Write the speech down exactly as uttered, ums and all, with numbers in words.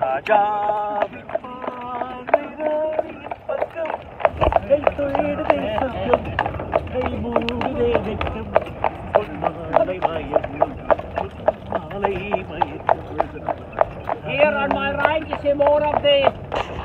ராஜாவின் பார்வை ராணியின் பக்கம் கை தொழிடுதே சொர்க்கம் கை மூடுதே வெட்கம் பொன்மாலை மயக்கம் பொன்மாலை மயக்கம். Here on my right, you see more of the